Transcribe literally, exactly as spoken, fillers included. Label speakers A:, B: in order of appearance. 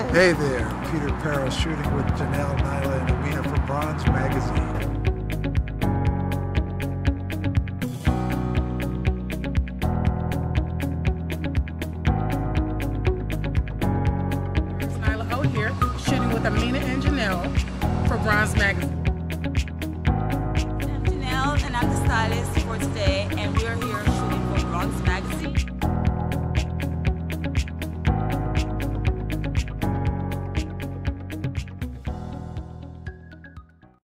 A: Hey there, Peter Perro shooting with Janelle, Nyla, and Amina for Bronze Magazine.
B: It's Nyla Ho here, shooting with Amina and Janelle for Bronze Magazine.
C: I'm Janelle, and I'm the stylist for today.